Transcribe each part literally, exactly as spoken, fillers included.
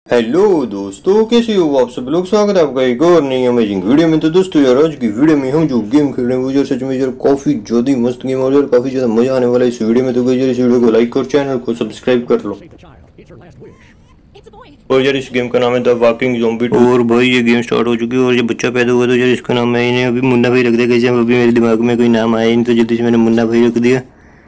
Hello दोस्तों, कैसे हो आप सब लोग। स्वागत है आपका एक और नई अमेजिंग वीडियो में। तो दोस्तों यार, आज की वीडियो में हम जो गेम खेल रहे हैं वो यार सच में यार काफ़ी ज़्यादा मस्त गेम और यार काफ़ी ज़्यादा मज़ा आने वाला है इस वीडियो में। तो यार इस वीडियो को लाइक और चैनल को सब्सक्राइब कर लो। और यार इस गेम का नाम है द वॉकिंग ज़ॉम्बी। और भाई ये गेम स्टार्ट हो चुकी है और ये बच्चा पैदा हुआ तो यार इसका नाम मैंने अभी मुन्ना भाई रख दिया। कैसे अभी मेरे दिमाग में कोई नाम आया नहीं तो जल्दी से मैंने मुन्ना भाई रख दिया।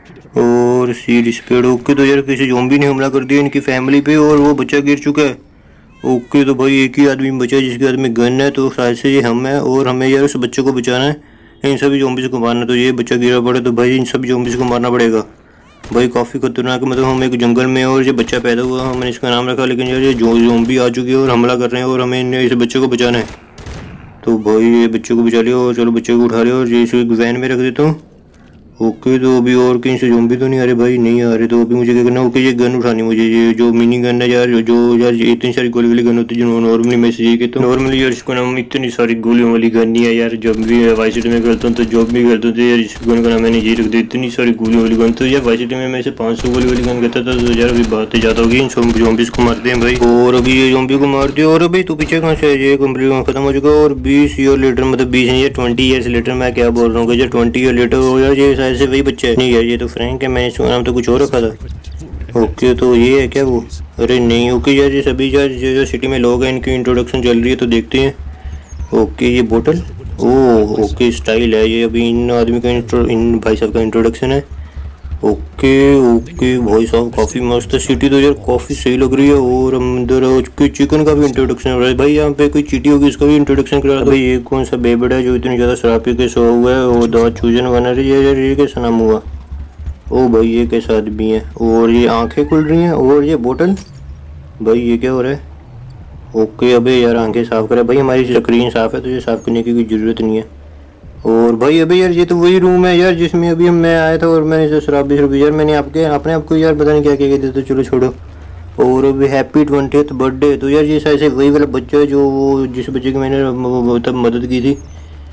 और सीड स्पेड ओके। तो यार किसी ज़ॉम्बी ने हमला कर दिया इनकी फैमिली पे और वो बच्चा गिर चुका है। ओके तो भाई एक ही आदमी बचा है जिसके हाथ में गन है, तो शायद से ये हम है और हमें यार उस बच्चे को बचाना है। इन सभी ज़ॉम्बीज़ को मारना। तो ये बच्चा गिरा पड़ा तो भाई इन सभी ज़ॉम्बीज़ को मारना पड़ेगा। भाई काफ़ी खतरनाक, मतलब हम एक जंगल में और ये बच्चा पैदा हुआ, हमने इसका नाम रखा, लेकिन यार ये जो ज़ॉम्बी आ चुके हैं और हमला कर रहे हैं और हमें इस बच्चे को बचाना है। तो भाई ये बच्चे को बचा लिया और चलो बच्चे को उठा लिया और ये इसे वैन में रख देता हूँ। ओके तो अभी और कहीं से ज़ॉम्बी तो नहीं आ रहे भाई, नहीं आ रहे। तो अभी मुझे क्या करना है, ओके ये गन उठानी मुझे, ये जो मिनी गन है यार, जो यार ये इतनी सारी गोली वाली गन होती है जो नॉर्मली मैं से ये कहता हूँ। नॉर्मली यार इसको नाम इतनी सारी गोलियों वाली गन नहीं है यार। जब भी वाई सिटी में खेलता हूँ तो जॉब भी खेलता हूँ तो यार इस गन का नाम मैंने ये रख दिया, इतनी सारी गोलियों वाली गन। तो यार वाई सिटी में मैं से पाँच सौ गोली वाली गन करता था तो यार अभी बात ज़्यादा होगी। इन सब ज़ॉम्बीज़ को मारते हैं भाई। और अभी ये ज़ॉम्बी को मार दिया। और अभी तो पीछे कहाँ से, ये कंप्लीट खत्म हो चुका है। और बीस ईयर लेटर, मतलब बीस नहीं यार ट्वेंटी ईयर्स लेटर, मैं क्या बोल रहा हूँ यार ट्वेंटी ईयर लेटर हो यार। ये शायद से वही बच्चा है। नहीं यार ये तो फ्रैंक है, मैंने इसका नाम तो कुछ और रखा था। ओके तो ये है क्या वो, अरे नहीं। ओके यार ये सभी यार जो जो सिटी में लोग हैं इनकी इंट्रोडक्शन चल रही है तो देखते हैं। ओके ये बोतल, ओह ओके स्टाइल है ये। अभी इन आदमी का इंट्रो, इन भाई साहब का इंट्रोडक्शन है। ओके ओके भाई साहब काफ़ी मस्त है सिटी तो यार, काफ़ी सही लग रही है। और अंदर उसके चिकन का भी इंट्रोडक्शन हो रहा है भाई। यहाँ पे कोई चीटी होगी इसका भी इंट्रोडक्शन करा। भाई ये कौन सा बेबड़ा है जो इतनी ज़्यादा शराब पी के सो हुआ है और दवा चूजन बना रही है यार, ये कैसा नाम हुआ। ओ भाई ये कैसा आदमी है। और ये आंखें खुल रही हैं और ये बोतल, भाई ये क्या हो रहा है। ओके अबे यार आंखें साफ़ करे भाई, हमारी स्क्रीन साफ़ है तो ये साफ़ करने की कोई ज़रूरत नहीं है। और भाई अभी यार ये तो वही रूम है यार जिसमें अभी मैं आया था और मैंने जो शराब भी शराब यार मैंने आपके अपने आपको यार पता नहीं क्या क्या कहते थे, चलो छोड़ो। और अभी हैप्पी ट्वेंटियथ बर्थडे, तो यार ये शायद से वही वाला बच्चा है जो वो जिस बच्चे की मैंने तब मदद की थी।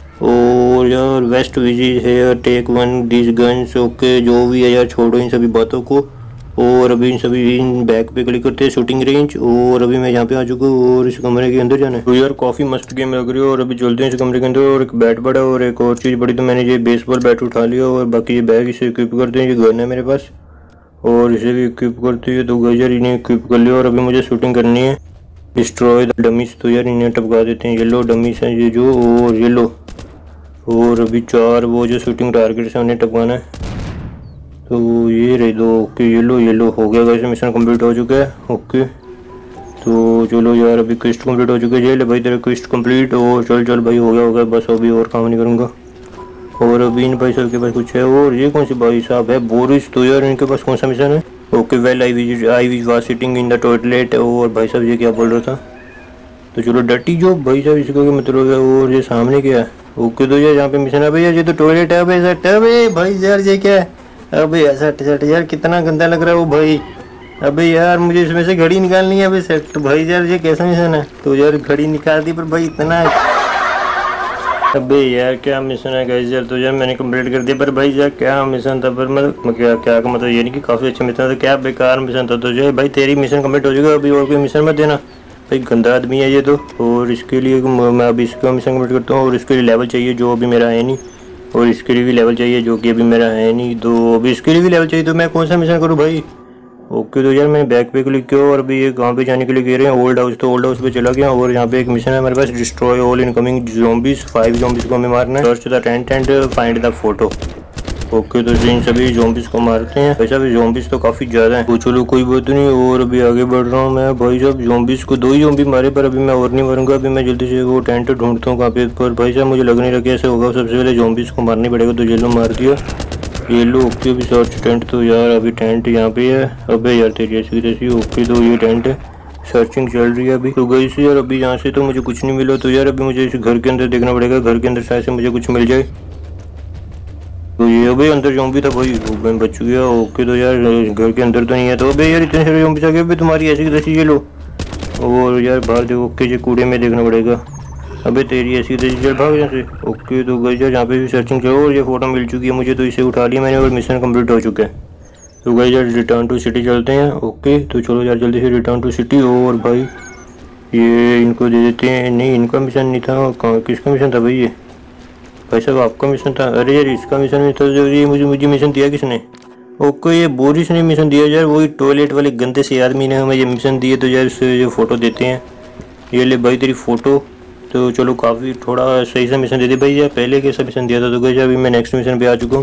और यार वेस्ट विजिट है यार, take one this guns. Okay जो भी है यार छोड़ो इन सभी बातों को। और अभी इन सभी इन बैक पे क्लिक करते हैं, शूटिंग रेंज। और अभी मैं यहाँ पे आ चुका हूँ और इस कमरे के अंदर जाना है। तो यार काफ़ी मस्त गेम लग रही है। और अभी चलते हैं इस कमरे के अंदर। और एक बैट पड़ा और एक और चीज़ बड़ी, तो मैंने ये बेसबॉल बैट उठा लिया और बाकी ये बैग इसे इक्विप करते हैं। ये गन है मेरे पास और इसे भी इक्विप करते हैं। तो यार इन्हें इक्विप कर लिया और अभी मुझे शूटिंग करनी है, डिस्ट्रॉय द डमीज। तो यार इन्हें टपका देते हैं, येलो डमीज हैं ये जो, और येलो। और अभी चार वो जो शूटिंग टारगेट से उन्हें टपकाना है। तो ये रहे दो। ओके येलो येलो हो गया, वैसे मिशन कंप्लीट हो चुका है। ओके तो चलो यार अभी क्वेस्ट कंप्लीट हो चुका है। ये ले भाई तेरा क्वेस्ट कंप्लीट। और चल चल भाई हो गया हो गया, बस अभी और काम नहीं करूँगा। और अभी इन भाई साहब के पास कुछ है। और ये कौन सी भाई साहब है, बोरिस। तो यार इनके पास कौन सा मिशन है। Okay well I was I was sitting in the toilet. और भाई साहब ये क्या बोल रहा था। तो चलो डर्टी जॉब भाई साहब इसका क्या मतलब है। और ये सामने क्या है। ओके तो यार यहाँ पे मिशन है भाई यार, ये तो टॉयलेट है भाई सट है भाई यार, ये क्या है। अबे सट सट यार कितना गंदा लग रहा है वो भाई। अबे यार मुझे इसमें से घड़ी निकालनी है अबे सेट। तो भाई यार ये कैसा मिशन है। तो यार घड़ी निकाल दी पर भाई इतना। अबे यार क्या मिशन है गाइस यार। तो यार मैंने कंप्लीट कर दिया पर भाई यार क्या मिशन था। पर मतलब क्या क्या का मतलब ये नहीं कि काफ़ी अच्छा मिशन था, क्या बेकार मिशन था। तो जो भाई तेरी मिशन कंप्लीट हो चुका, अभी और कोई मिशन मत देना भाई, गंदा आदमी है ये तो। और इसके लिए मैं अभी इसका मिशन कंप्लीट करता हूँ और इसके लिए लेवल चाहिए जो अभी मेरा है नहीं। और इसके लिए भी लेवल चाहिए जो कि अभी मेरा है नहीं। तो अभी इसके लिए भी लेवल चाहिए, तो मैं कौन सा मिशन करूँ भाई। ओके तो यार मैंने बैक पे क्लिक किया और अभी ये कहाँ पे जाने के लिए कह रहे हैं, ओल्ड हाउस। तो ओल्ड हाउस पे चला गया और यहाँ पे एक मिशन है हमारे पास, destroy all incoming zombies. Five zombies को हमें मारना है। Search the tent and find the photo. Okay तो इन सभी ज़ॉम्बीज़ को मारते हैं। वैसे अभी ज़ॉम्बीज़ तो काफ़ी ज़्यादा हैं, तो चलो कोई बात नहीं। और अभी आगे बढ़ रहा हूँ मैं भाई साहब। ज़ॉम्बीज़ को दो ही ज़ॉम्बी मारे पर अभी मैं और नहीं मारूंगा। अभी मैं जल्दी से वो टेंट ढूंढता हूँ कहाँ पे। पर भाई साहब मुझे लग नहीं रहा कैसे होगा। सबसे पहले ज़ॉम्बीज़ को मारनी पड़ेगा। तो येलो मार दिया, येलो। ओके अभी सर्च टेंट। तो यार अभी टेंट यहाँ पे है। अबे यार तेरी ऐसी तैसी। ओके तो ये टेंट है, सर्चिंग चल रही है अभी। तो गई से यार अभी यहाँ से तो मुझे कुछ नहीं मिला। तो यार अभी मुझे इस घर के अंदर देखना पड़ेगा, घर के अंदर शायद से मुझे कुछ मिल जाए। तो ये अभी अंदर ज़ॉम्बी था भाई, वो मैं बच गया। ओके तो यार घर के अंदर तो नहीं है। तो अबे यार इतने सारे ज़ॉम्बी आ गए। अभी तुम्हारी ऐसी तैसी ये लो। और यार बाहर देखो। ओके ये कूड़े में देखना पड़ेगा। अबे तेरी ऐसी तैसी, चल भाग यहाँ से। ओके तो गई यार यहाँ पे भी सर्चिंग करो। और ये फोटो मिल चुकी है मुझे, तो इसे उठा लिया मैंने और मिशन कंप्लीट हो चुका है। तो गई यार रिटर्न टू सिटी चलते हैं। ओके तो चलो यार जल्दी से रिटर्न टू सिटी। और भाई ये इनको दे देते हैं। नहीं इनका मिशन नहीं था, कहाँ किसका मिशन था भाई? ये भाई साहब आपका मिशन था। अरे यार इसका मिशन नहीं था जो ये मुझे मुझे मिशन दिया किसने? ओके ये बोरिस ने मिशन दिया यार, वही टॉयलेट वाले गंदे से आदमी ने हमें ये मिशन दिए। तो यार इससे जो फ़ोटो देते हैं, ये ले भाई तेरी फ़ोटो। तो चलो काफ़ी थोड़ा सही सा मिशन दे दे भाई। यार पहले कैसा मिशन दिया था? तो गई अभी मैं नेक्स्ट मिशन पे आ चुका हूँ।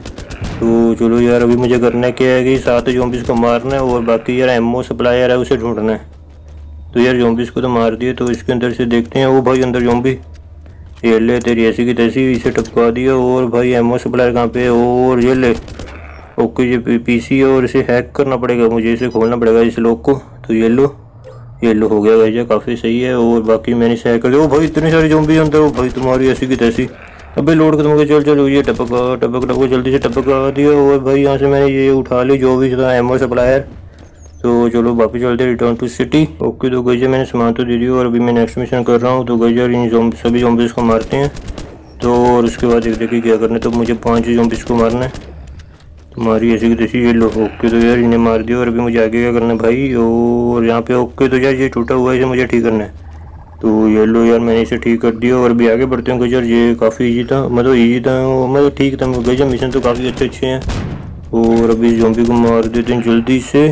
तो चलो यार अभी मुझे करना क्या है कि सात ज़ॉम्बीज़ को मारना है और बाकी यार एमओ सप्लायर है उसे ढूंढना है। तो यार ज़ॉम्बीज़ को तो मार दिए, तो इसके अंदर से देखते हैं। वो भाई अंदर ज़ॉम्बी, ये ले तेरी ऐसी की तैसी इसे टपका दिया। और भाई एमओ सप्लायर कहाँ पे है? और ये ले ओके ये पीसी है और इसे हैक करना पड़ेगा मुझे, इसे खोलना पड़ेगा इस लॉक को। तो ये लो ये लो हो गया भैया, काफ़ी सही है। और बाकी मैंने इसे हैक कर दिया। ओ भाई इतनी सारी ज़ॉम्बी अंदर, ओ भाई तुम्हारी ऐसी की तैसी। अबे लोड खत्म हो गया, चल चल ये टपका टपक टपक जल्दी से टपका दिया। और भाई यहाँ से मैंने ये उठा ली जो भी था एमओ सप्लायर। तो चलो वापस चलते रिटर्न टू सिटी। ओके तो गई मैंने सामान तो दे दिया और अभी मैं नेक्स्ट मिशन कर रहा हूँ। तो गई इन ज़ॉम्बी सभी ज़ॉम्बीज़ को मारते हैं। तो और उसके बाद एक देखिए क्या करना है। तो मुझे पाँच ज़ॉम्बीज़ को मारना है, तुम्हारी ऐसी की तैसी। ये लो ओके तो यार इन्हें मार दिया। और अभी मुझे आगे क्या करना है भाई? और यहाँ पे ओके तो यार ये टूटा हुआ है, इसे मुझे ठीक करना है। तो ये लो यार मैंने इसे ठीक कर दिया और अभी आगे बढ़ते हैं। गजर ये काफ़ी इजी था, मतलब इजी था मतलब ठीक था। गजर मिशन तो काफ़ी अच्छे अच्छे हैं। और अभी ज़ॉम्बी को मार देते हैं जल्दी से।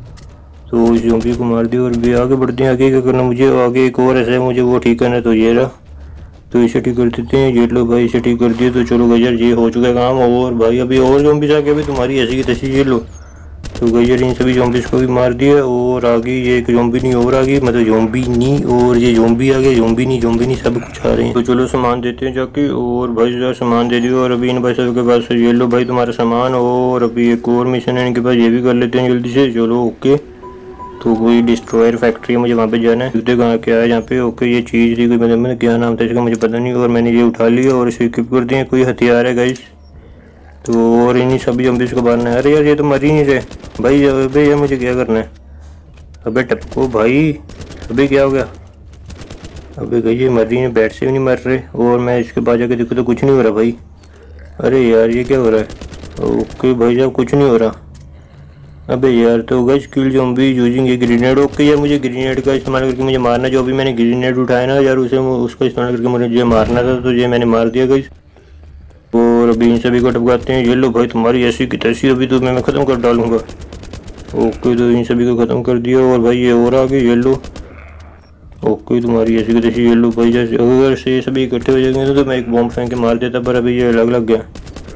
तो इस ज़ॉम्बी को मार दिया और अभी आगे बढ़ते हैं। आगे क्या करना मुझे? आगे एक और ऐसा है मुझे वो ठीक करना है। तो ये रहा, तो इसे ठीक कर देते हैं। ये लो भाई इसे ठीक कर दिए। तो चलो गजर ये हो चुका है काम। और भाई अभी और ज़ॉम्बीज़ आ गए, अभी तुम्हारी ऐसी की तैसी। ये लो तो गजर इन सभी ज़ॉम्बीज़ को भी मार दिया। और आगे ये एक ज़ॉम्बी नहीं और आ गई, मतलब ज़ॉम्बी नहीं और ये ज़ॉम्बी आ गए, ज़ॉम्बी नहीं ज़ॉम्बी नहीं सब कुछ आ रहे हैं। तो चलो सामान देते हैं जाके। और भाई यार सामान दे दियो। और अभी इन भाई सब के पास ये लो भाई तुम्हारा सामान। और अभी एक और मिशन है इनके पास, ये भी कर लेते हैं जल्दी से। चलो ओके तो कोई डिस्ट्रॉयर फैक्ट्री है, मुझे वहाँ पे जाना है। देखते कहाँ क्या है यहाँ पे। ओके ये चीज़ थी कोई, मतलब मैंने क्या नाम था इसका मुझे पता नहीं। और मैंने ये उठा लिया और इसे इक्विप कर दिया। कोई हथियार है गाइस। तो और इन्हीं सभी ज़ॉम्बीज़ को मारना है। अरे यार ये तो मर ही नहीं रहे भाई। अबे यार मुझे क्या करना है? अबे टपको भाई, अबे क्या हो गया? अबे गई ये मर रही है, बैट से भी नहीं मर रहे। और मैं इसके पास जाके देखो तो कुछ नहीं हो रहा भाई। अरे यार ये क्या हो रहा है? ओके भाई साहब कुछ नहीं हो रहा। अबे यार तो गाइस किल ज़ॉम्बी यूजिंग ये ग्रेनेड। ओके यार मुझे ग्रेनेड का इस्तेमाल करके मुझे मारना। जो भी मैंने ग्रेनेड उठाया ना यार उसे उसका इस्तेमाल करके मुझे मारना था। तो ये मैंने मार दिया गाइस। और अभी इन सभी को टपकाते हैं। ये लो भाई तुम्हारी ऐसी की तैसी, अभी तो मैं ख़त्म कर डालूंगा। ओके तो इन सभी को ख़त्म कर दिया। और भाई ये और आगे ये लो ओके तुम्हारी ऐसी की तैसी। ये लो भाई जैसे अगर से सभी इकट्ठे हो जाएंगे तो मैं एक बॉम्ब फेंक के मार देता, पर अभी ये अलग लग गया।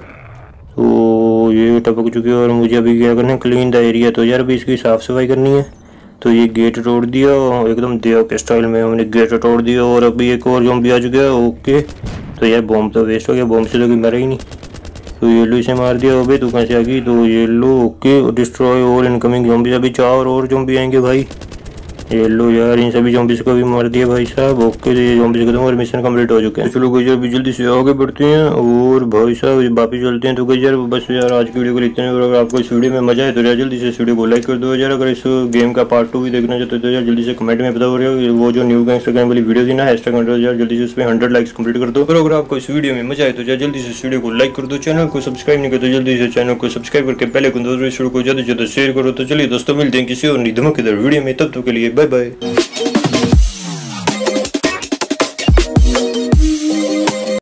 तो ये टपक चुकी है और मुझे अभी क्या करना है? Clean the area. तो यार अभी इसकी साफ़ सफाई करनी है। तो ये गेट तोड़ दिया एकदम देव के स्टाइल में, हमने गेट तोड़ दिया। और अभी एक और ज़ॉम्बी आ चुका है। ओके तो यार बॉम्ब तो वेस्ट हो गया, बॉम्ब से तो कोई मरा ही नहीं। तो ये लो इसे मार दिया। अबे तू कैसे आ गई? तो ये लो okay destroy all incoming zombie. अभी चार और ज़ॉम्बी आएंगे भाई। ये लो यार इन सभी ज़ॉम्बीज़ को भी मार दिया भाई साहब। ओके तो ये ज़ॉम्बीज़ खत्म और मिशन कंप्लीट हो चुके हैं। तो चलो गई यार जल्दी से आगे बढ़ते हैं और भाई साहब वापस चलते हैं। तो गई यार बस यार आज की वीडियो को लिखते हैं। और अगर आपको इस वीडियो में मजा आए तो यार जल्दी से इस वीडियो को लाइक कर दो यार। अगर इस गेम का पार्ट टू भी देखना चाहते हो तो यार जल्दी से कमेंट में बताओ। वो जो न्यू गैंगस्टर गेम वाली वीडियो थी ना हैशटैग हंड्रेड, यार जल्दी से उस पर हंड्रेड लाइक्स कंप्लीट कर दो। और अगर आपको इस वीडियो में मजा आए तो यार जल्दी से इस वीडियो को लाइक कर दो। चैनल को सब्सक्राइब नहीं करते जल्दी से चैनल को सब्सक्राइब करके पहले को वीडियो को ज़्यादा से ज़्यादा शेयर करो। तो चलिए दोस्तों मिलते हैं किसी और नई धमाकेदार वीडियो में, तब तक के लिए बाय बाय।